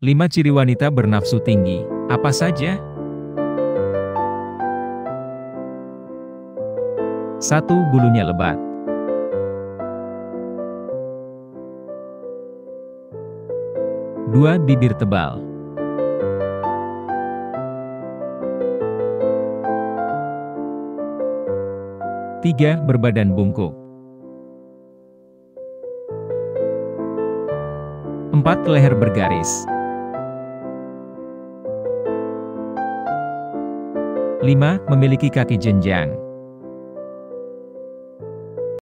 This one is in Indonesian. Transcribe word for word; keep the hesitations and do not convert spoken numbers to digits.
lima ciri wanita bernafsu tinggi, apa saja? satu. Bulunya lebat. dua. Bibir tebal. tiga. Berbadan bungkuk. empat. Leher bergaris. lima. Memiliki kaki jenjang.